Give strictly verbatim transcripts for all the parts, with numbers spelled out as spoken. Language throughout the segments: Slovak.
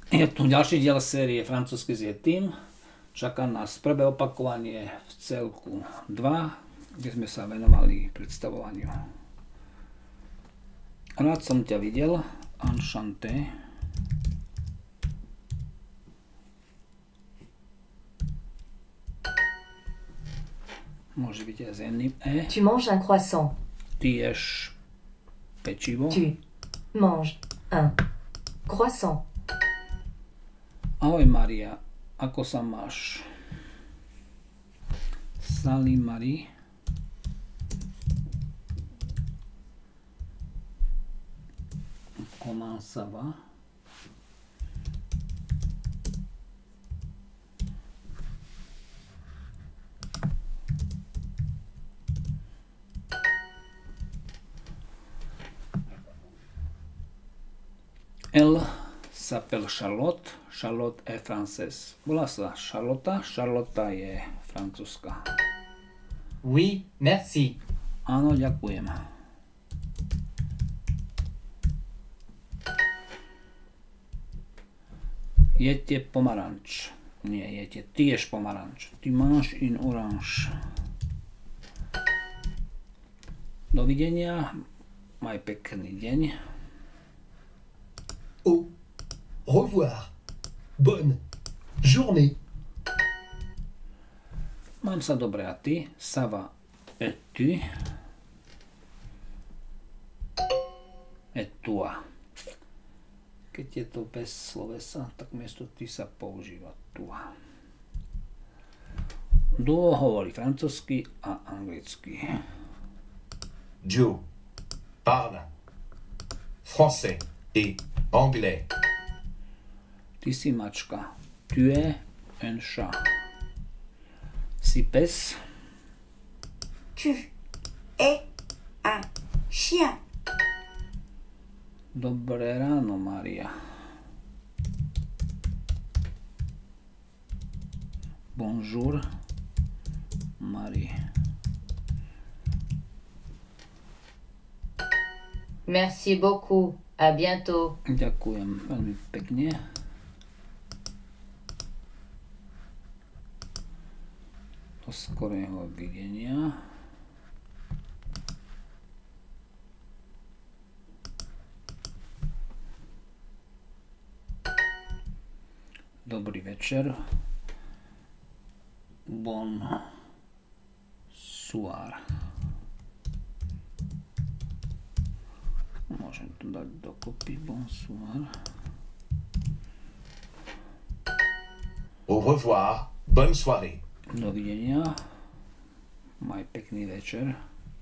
Je tu ďalší diel série Francúzsky s Yetim. Čaká nás prvé opakovanie v celku dva, kde sme sa venovali predstavovaniu. Rád som ťa videl, enchanté. Môže byť aj z jedným E. Tu manges un croissant. Ty ješ pečivo. Tu manges un croissant. Ahoj Maria, ako sa máš? Salut Marie. Comment ça va? Elle s'appelle Charlotte. Charlotte est française. Volá sa Charlotta. Charlotta je francúzska. Oui, merci. Áno, ďakujem. Jete pomaranč. Nie, jete. Ty ješ pomaranč. Ty máš in orange. Dovidenia. Maj pekný deň. Au revoir. Bonne journée. Mám sa dobre a ty? Ça va et tu? Et toi. Keď je to bez slovesa, tak miesto ty sa používa toi. Duo hovorí francúzsky a anglicky. Joe parle français et anglais. Ty si mačka. Tu es un chat. Si pes. Tu es un chien. Dobré ráno, Maria. Bonjour, Marie. Merci beaucoup. À bientôt. Ďakujem veľmi pekne. Do skorého videnia. Dobrý večer. Bon soir. Môžem to dať dokopy. Bonsoir. Au revoir, bonne soirée. Dovidenia. Maj pekný večer.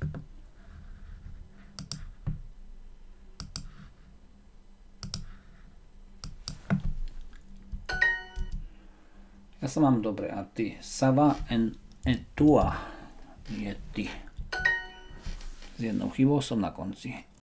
Ja sa mám dobre a ty? Ça va et toi? Je ty. S jednou chybou som na konci.